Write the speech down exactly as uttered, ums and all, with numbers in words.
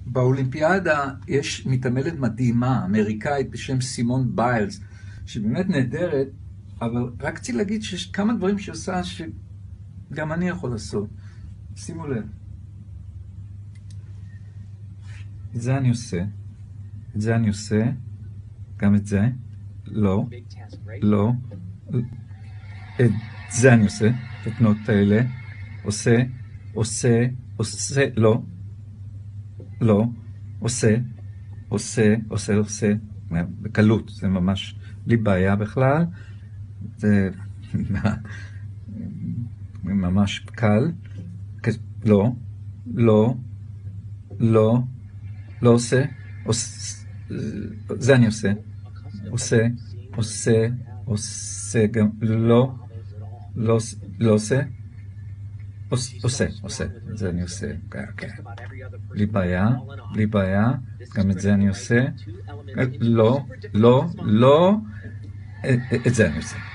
באולימפיאדה יש מתעמלת מדהימה, אמריקאית בשם סימון ביילס, שבאמת נהדרת, אבל רק רציתי להגיד שיש כמה דברים שהיא עושה שגם אני יכול לעשות. שימו לב. את זה אני עושה, את זה אני עושה, גם את זה, לא, לא, את זה אני עושה, את התנועות האלה, עושה, עושה, עושה, לא, לא, עושה, עושה, עושה, עושה, בקלות, זה ממש בלי בעיה בכלל, זה ממש קל, לא, לא, לא, לא עושה, עושה, זה אני עושה, עושה, עושה, עושה, גם לא, לא, לא עושה, עושה, עושה, זה אני עושה, בלי בעיה, בלי בעיה, גם את זה אני עושה, לא, לא, לא, את זה אני עושה.